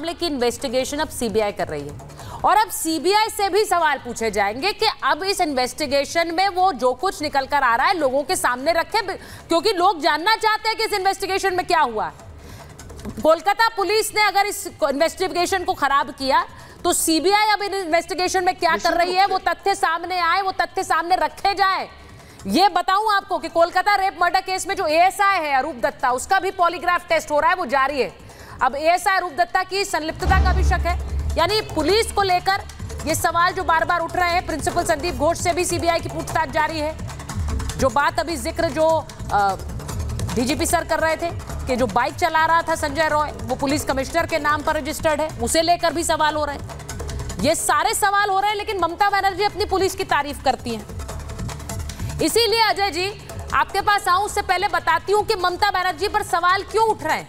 मामले की इन्वेस्टिगेशन अब सीबीआई कर रही है और अब सीबीआई से भी सवाल पूछे जाएंगे कि अब इस इन्वेस्टिगेशन में वो जो कुछ निकल कर आ रहा है लोगों के सामने रखे, क्योंकि लोग जानना चाहते हैं कि इस इन्वेस्टिगेशन में क्या हुआ है। कोलकाता पुलिस ने अगर इस इन्वेस्टिगेशन को खराब किया तो सीबीआई अब इन इन्वेस्टिगेशन में क्या कर रही है वो तथ्य सामने आए, वो तथ्य सामने रखे जाए। ये बताऊं आपको कि कोलकाता रेप मर्डर केस में जो एएसआई है अरूप दत्ता, उसका भी पॉलीग्राफ टेस्ट हो रहा है, वो जारी है। अब एएसआई अरूप दत्ता की संलिप्तता का भी शक है, यानी पुलिस को लेकर ये सवाल जो बार बार उठ रहे हैं। प्रिंसिपल संदीप घोष से भी सीबीआई की पूछताछ जारी है। जो बात अभी जिक्र जो डीजीपी सर कर रहे थे कि जो बाइक चला रहा था संजय रॉय वो पुलिस कमिश्नर के नाम पर रजिस्टर्ड है, उसे लेकर भी सवाल हो रहे हैं। ये सारे सवाल हो रहे हैं, लेकिन ममता बनर्जी अपनी पुलिस की तारीफ करती हैं। इसीलिए अजय जी आपके पास आऊं उससे पहले बताती हूं कि ममता बनर्जी पर सवाल क्यों उठ रहे हैं।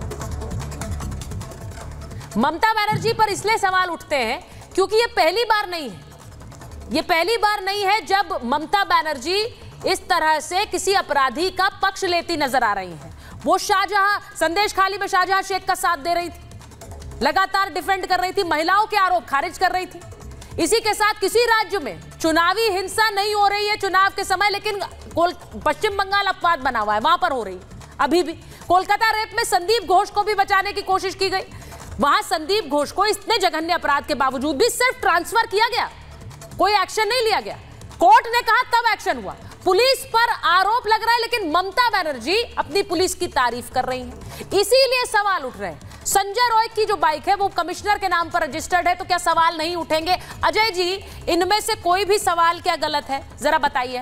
ममता बनर्जी पर इसलिए सवाल उठते हैं क्योंकि ये पहली बार नहीं है, ये पहली बार नहीं है जब ममता बनर्जी इस तरह से किसी अपराधी का पक्ष लेती नजर आ रही हैं। वो शाहजहां संदेश खाली में शाहजहां शेख का साथ दे रही थी, लगातार डिफेंड कर रही थी, महिलाओं के आरोप खारिज कर रही थी। इसी के साथ किसी राज्य में चुनावी हिंसा नहीं हो रही है चुनाव के समय, लेकिन पश्चिम बंगाल अपवाद बना हुआ है, वहां पर हो रही है अभी भी। कोलकाता रेप में संदीप घोष को भी बचाने की कोशिश की गई, वहां संदीप घोष को इतने जघन्य अपराध के बावजूद भी सिर्फ ट्रांसफर किया गया, कोई एक्शन नहीं लिया गया। कोर्ट ने कहा तब एक्शन हुआ। पुलिस पर आरोप लग रहा है, लेकिन ममता बनर्जी अपनी पुलिस की तारीफ कर रही हैं। इसीलिए सवाल उठ रहे हैं। संजय रॉय की जो बाइक है वो कमिश्नर के नाम पर रजिस्टर्ड है, तो क्या सवाल नहीं उठेंगे? अजय जी, इनमें से कोई भी सवाल क्या गलत है, जरा बताइए।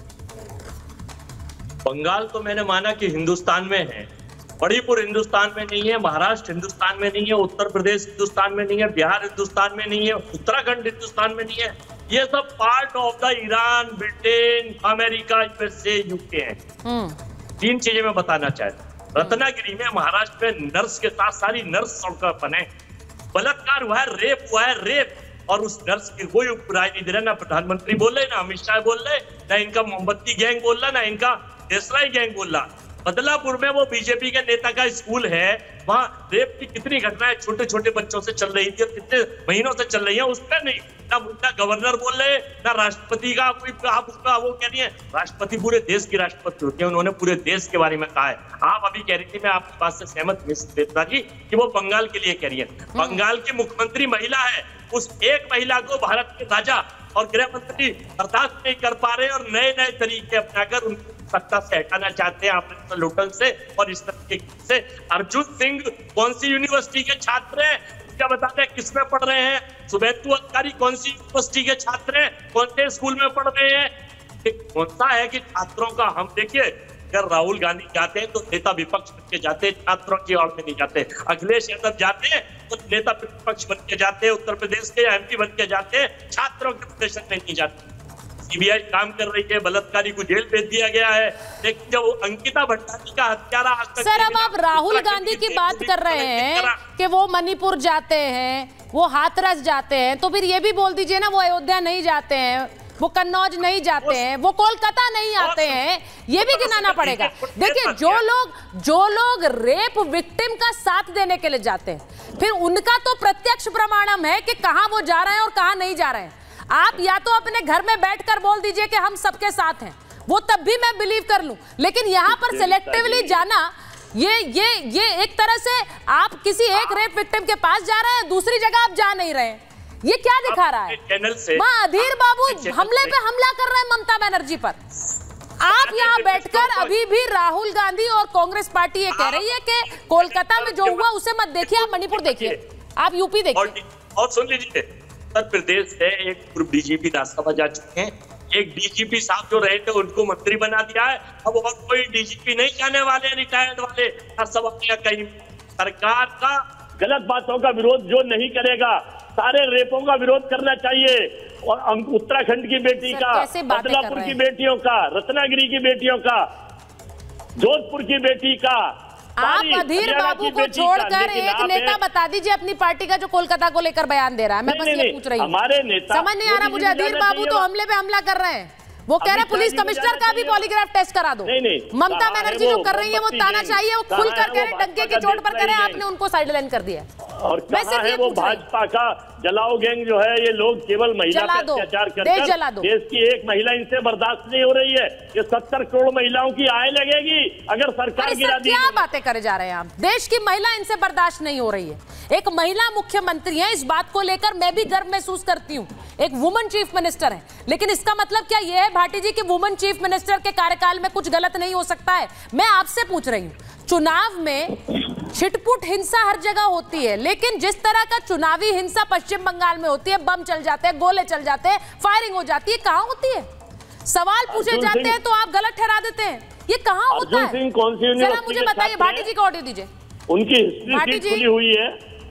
बंगाल तो मैंने माना कि हिंदुस्तान में है, मणिपुर हिंदुस्तान में नहीं है, महाराष्ट्र हिंदुस्तान में नहीं है, उत्तर प्रदेश हिंदुस्तान में नहीं है, बिहार हिंदुस्तान में नहीं है, उत्तराखंड हिंदुस्तान में नहीं है। ये सब part of the Iran, Britain, America, USA, UK है। तीन चीजें मैं बताना चाहता हूँ। रत्नागिरी में महाराष्ट्र में नर्स के साथ सारी नर्स सड़क पर है, बलात्कार हुआ है, रेप हुआ है, रेप, और उस नर्स की कोई राय नहीं दे रहा। ना प्रधानमंत्री बोल रहे, ना अमित शाह बोल रहे, ना इनका मोमबत्ती गैंग बोल रहा, ना इनका देसराई गैंग बोल रहा। बदलापुर में वो बीजेपी के नेता का स्कूल है, वहां रेप की कितनी घटनाएं छोटे छोटे बच्चों से चल रही थी और कितने महीनों से चल रही है, उस पर नहीं, ना गवर्नर बोल रहे, ना राष्ट्रपति का कोई आप उसका वो कह रही है। राष्ट्रपति पूरे देश की राष्ट्रपति होती है, उन्होंने पूरे देश के बारे में कहा है। आप अभी कह रही थी, मैं आपकी बात से सहमत मिश्रा जी, कि वो बंगाल के लिए कह रही है। बंगाल की मुख्यमंत्री महिला है, उस एक महिला को भारत के राजा और गृह मंत्री बर्दाश्त नहीं कर पा रहे और नए नए तरीके अपनाकर उनको सत्ता से हटाना चाहते हैं ऑपरेशन लोटल से और इस तरीके से। अर्जुन सिंह कौन सी यूनिवर्सिटी के छात्र हैं, क्या बताते हैं किसमें पढ़ रहे हैं? शुभेंदु अधिकारी कौन सी यूनिवर्सिटी के छात्र हैं, कौन से स्कूल में पढ़ रहे हैं? कौन सा है कि छात्रों का हम देखिए, अगर राहुल गांधी जाते हैं तो नेता विपक्ष बन के जाते हैं, छात्रों की ओर में नहीं जाते। अखिलेश यादव जाते हैं तो नेता विपक्ष बन के जाते हैं, उत्तर प्रदेश के एमपी बन के जाते हैं, छात्रों के प्रदर्शन में नहीं जाते। सीबीआई काम कर रही है, बलात्कारी को जेल भेज दिया गया है, लेकिन जब अंकिता भट्टाचार्य का हत्यारा आज तक। सर, अब आप राहुल गांधी की बात कर रहे हैं कि वो मणिपुर जाते हैं, वो हाथरस जाते हैं, तो फिर ये भी बोल दीजिए ना वो अयोध्या नहीं जाते हैं, वो कन्नौज नहीं जाते हैं, वो कोलकाता नहीं आते हैं, ये भी गिनाना पड़ेगा। देखिए, जो लोग रेप विक्टिम का साथ देने के लिए जाते हैं, फिर उनका तो प्रत्यक्ष प्रमाणम है कि कहां वो जा रहे हैं और कहां नहीं जा रहे हैं। आप या तो अपने घर में बैठकर बोल दीजिए कि हम सबके साथ हैं, वो तब भी मैं बिलीव कर लूं, लेकिन यहां पर सिलेक्टिवली जाना, ये एक तरह से आप किसी एक रेप विक्टिम के पास जा रहे हैं, दूसरी जगह आप जा नहीं रहे हैं। ये क्या दिखा रहा है? मां अधीर बाबू हमले पे हमला कर रहे हैं ममता बनर्जी पर। आप यहाँ बैठकर अभी भी राहुल गांधी और कांग्रेस पार्टी ये कह रही है कि कोलकाता में जो हुआ उसे मत देखिए, आप मणिपुर देखिए, आप यूपी देखिए। और सुन लीजिए, उत्तर प्रदेश से एक पूर्व डीजीपी राज्यसभा जा चुके हैं, एक डीजीपी साहब जो रहे थे उनको मंत्री बना दिया है, अब और कोई डीजीपी नहीं जाने वाले, रिटायर्ड वाले राज्यसभा में। कहीं सरकार का गलत बातों का विरोध जो नहीं करेगा, सारे रेपों का विरोध करना चाहिए, और उत्तराखंड की बेटी का, बदलापुर की बेटियों का, रत्नागिरी की बेटियों का, जोधपुर की बेटी का। आप अधीर बाबू को छोड़कर एक नेता बता दीजिए अपनी पार्टी का जो कोलकाता को लेकर बयान दे रहा है। मैं बस ये पूछ रही हूँ, हमारे नेता समझ नहीं आ रहा मुझे। अधीर बाबू तो हमले पे हमला कर रहे हैं, वो कह रहे हैं पुलिस कमिश्नर का भी पॉलीग्राफ टेस्ट करा दो। ममता बनर्जी जो कर रही है वो तानाशाही है, वो खुल कर कह रहे, डंके की चोट पर कह रहे हैं, आपने उनको साइडलाइन कर दिया। और कहाँ है वो भाजपा का जलाओ गैंग जो है? ये लोग केवल महिला पे अत्याचार करके देश की एक महिला इनसे बर्दाश्त नहीं हो रही है। ये 70 करोड़ महिलाओं की आय लगेगी अगर सरकार गिरा दी। क्या बातें करे जा रहे हैं आप? देश की महिला इनसे बर्दाश्त नहीं हो रही है। एक महिला मुख्यमंत्री है, इस बात को लेकर मैं भी गर्व महसूस करती हूँ। एक वुमन चीफ मिनिस्टर है, लेकिन इसका मतलब क्या यह है भाटी जी कि वुमन चीफ मिनिस्टर के कार्यकाल में कुछ गलत नहीं हो सकता है? मैं आपसे पूछ रही हूँ, चुनाव में छिटपुट हिंसा हर जगह होती है, लेकिन जिस तरह का चुनावी हिंसा पश्चिम बंगाल में होती है, बम चल जाते हैं, गोले चल जाते हैं, फायरिंग हो जाती है, कहां होती है? सवाल पूछे जाते हैं तो आप गलत ठहरा देते हैं। ये कहां होता है? जरा मुझे बताइए। भाटी जी को ऑडियो दीजिए। उनकी हिस्ट्री खुली हुई है।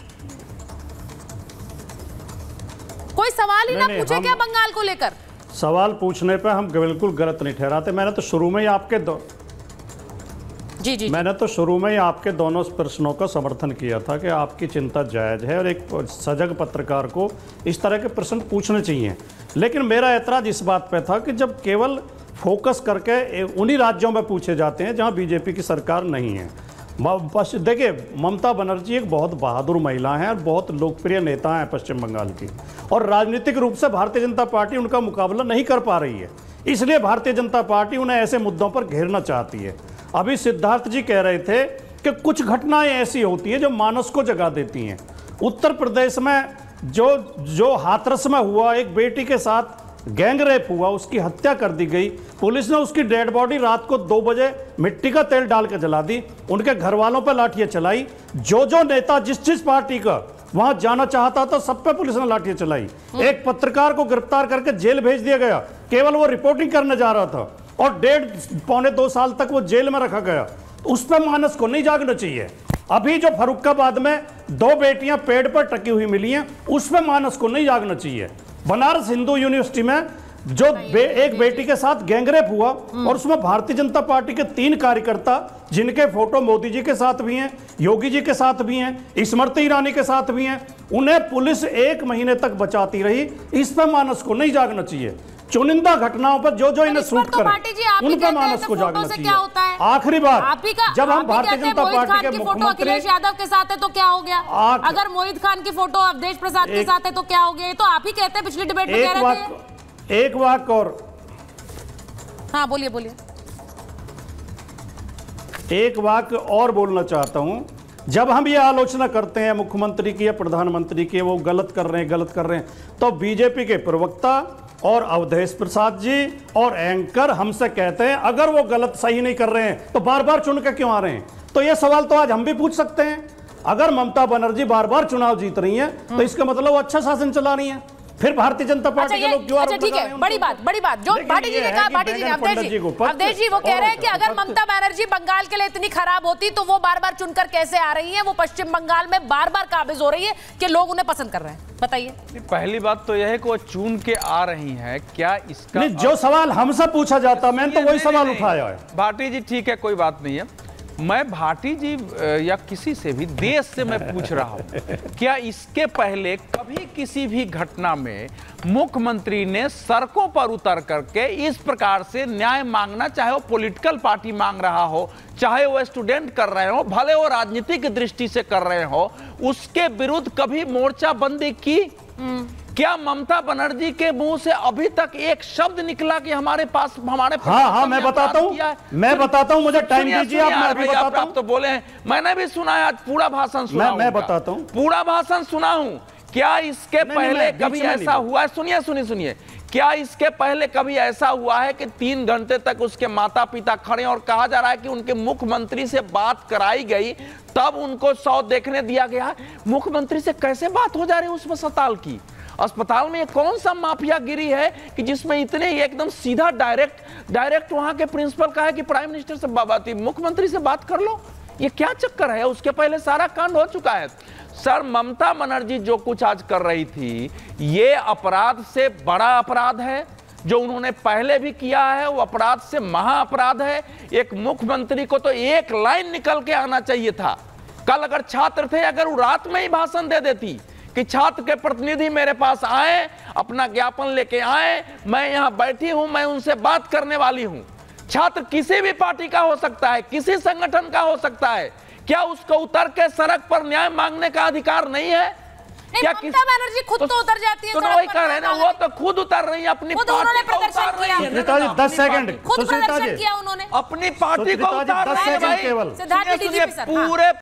कोई सवाल ही ना पूछे क्या बंगाल को लेकर? सवाल पूछने पे हम बिल्कुल गलत नहीं ठहराते। मैंने तो शुरू में ही आपके दोनों प्रश्नों का समर्थन किया था कि आपकी चिंता जायज है और एक सजग पत्रकार को इस तरह के प्रश्न पूछने चाहिए। लेकिन मेरा ऐतराज इस बात पे था कि जब केवल फोकस करके उन्हीं राज्यों में पूछे जाते हैं जहां बीजेपी की सरकार नहीं है। बस देखिए, ममता बनर्जी एक बहुत बहादुर महिला हैं और बहुत लोकप्रिय नेता हैं पश्चिम बंगाल की, और राजनीतिक रूप से भारतीय जनता पार्टी उनका मुकाबला नहीं कर पा रही है। इसलिए भारतीय जनता पार्टी उन्हें ऐसे मुद्दों पर घेरना चाहती है। अभी सिद्धार्थ जी कह रहे थे कि कुछ घटनाएं ऐसी होती है जो मानस को जगा देती हैं। उत्तर प्रदेश में जो हाथरस में हुआ, एक बेटी के साथ गैंग रेप हुआ, उसकी हत्या कर दी गई। पुलिस ने उसकी डेड बॉडी रात को 2 बजे मिट्टी का तेल डाल के जला दी। उनके घर वालों पर लाठियां चलाई। जो नेता जिस पार्टी का वहां जाना चाहता था, सब पे पुलिस ने लाठियां चलाई। एक पत्रकार को गिरफ्तार करके जेल भेज दिया गया, केवल वो रिपोर्टिंग करने जा रहा था, और 1.5-2 साल तक वो जेल में रखा गया। उस पर मानस को नहीं जागना चाहिए। अभी जो फर्रुखाबाद में 2 बेटियां पेड़ पर टकी हुई मिली हैं, उस पर मानस को नहीं जागना चाहिए। बनारस हिंदू यूनिवर्सिटी में जो एक बेटी के साथ गैंगरेप हुआ, और उसमें भारतीय जनता पार्टी के 3 कार्यकर्ता, जिनके फोटो मोदी जी के साथ भी हैं, योगी जी के साथ भी हैं, स्मृति ईरानी के साथ भी हैं, उन्हें पुलिस 1 महीने तक बचाती रही। इस पर मानस को नहीं जागना चाहिए। चुनिंदा घटनाओं पर जो इन्हें सूट करे, उन पर मानस को जागना चाहिए। आखिरी बात, जब हम भारतीय जनता पार्टी के मुख्यमंत्री अखिलेश यादव के साथ है तो क्या हो गया? अगर मोहित खान की फोटो अवधेश प्रसाद के साथ है तो क्या हो गया? तो आप ही कहते हैं, पिछली डिबेट में कह रहे थे। एक वाक्य और, हाँ बोलिए। एक वाक्य और बोलना चाहता हूं। जब हम ये आलोचना करते हैं मुख्यमंत्री की या प्रधानमंत्री की, वो गलत कर रहे हैं, तो बीजेपी के प्रवक्ता और अवधेश प्रसाद जी और एंकर हमसे कहते हैं अगर वो गलत सही नहीं कर रहे हैं तो बार बार चुन के क्यों आ रहे हैं? तो ये सवाल तो आज हम भी पूछ सकते हैं। अगर ममता बनर्जी बार बार चुनाव जीत रही हैं तो इसका मतलब वो अच्छा शासन चला रही हैं। फिर भारतीय जनता पार्टी के लोग क्यों आरोप लगा रहे हैं? बड़ी बात जो भाटी जी ने कहा, अवधेश जी वो कह रहे हैं कि अगर ममता बनर्जी बंगाल के लिए इतनी खराब होती तो वो बार बार चुनकर कैसे आ रही है? वो पश्चिम बंगाल में बार बार काबिज हो रही है कि लोग उन्हें पसंद कर रहे हैं। बताइए। पहली बात तो यह है कि वो चुन के आ रही है, क्या इसका जो सवाल हमसे पूछा जाता, मैंने तो वही सवाल उठाया है। भाटी जी ठीक है, कोई बात नहीं है। मैं भाटी जी या किसी से भी, देश से मैं पूछ रहा हूं, क्या इसके पहले कभी किसी भी घटना में मुख्यमंत्री ने सड़कों पर उतर करके इस प्रकार से न्याय मांगना, चाहे वो पॉलिटिकल पार्टी मांग रहा हो, चाहे वो स्टूडेंट कर रहे हो, भले वो राजनीतिक दृष्टि से कर रहे हो, उसके विरुद्ध कभी मोर्चाबंदी की? क्या ममता बनर्जी के मुंह से अभी तक एक शब्द निकला कि हमारे पास हाँ मैं बताता हूं, मुझे टाइम दीजिए। आप तो बोले हैं, मैंने भी सुना है, आज पूरा भाषण सुना। मैं बताता हूं, पूरा भाषण सुना हूं। क्या इसके पहले कभी ऐसा हुआ है? सुनिए, क्या इसके पहले कभी ऐसा हुआ है कि 3 घंटे तक उसके माता पिता खड़े और कहा जा रहा है कि उनके मुख्यमंत्री से बात कराई गई, तब उनको 100 देखने दिया गया? मुख्यमंत्री से कैसे बात हो जा रही है उसमें अस्पताल की? अस्पताल में ये कौन सा माफियागिरी है कि जिसमें इतने एकदम सीधा डायरेक्ट वहां के प्रिंसिपल कहा है कि प्राइम मिनिस्टर से मुख्यमंत्री से बात कर लो? ये क्या चक्कर है? उसके पहले सारा कांड हो चुका है। सर, ममता बनर्जी जो कुछ आज कर रही थी, ये अपराध से बड़ा अपराध है। जो उन्होंने पहले भी किया है वो अपराध से महा अपराध है। एक मुख्यमंत्री को तो एक लाइन निकल के आना चाहिए था। कल अगर छात्र थे, अगर वो रात में ही भाषण दे देती कि छात्र के प्रतिनिधि मेरे पास आए, अपना ज्ञापन लेके आए, मैं यहां बैठी हूं, मैं उनसे बात करने वाली हूं। छात्र किसी भी पार्टी का हो सकता है, किसी संगठन का हो सकता है। क्या उसको उतर के सड़क पर न्याय मांगने का अधिकार नहीं है? क्या ममता बनर्जी खुद तो उतर जाती है, तो वही कह रहे हैं ना, वो तो खुद उतर रही है, अपनी पार्टी को उतार रही है। सुष्मिता जी 10 सेकंड, खुद सुष्मिता प्रदर्शन जी किया उन्होंने अपनी पार्टी को उतार रही है भाई। सिद्धार्थ जी, सुनिए, डीजीपी सर, हाँ। पूरे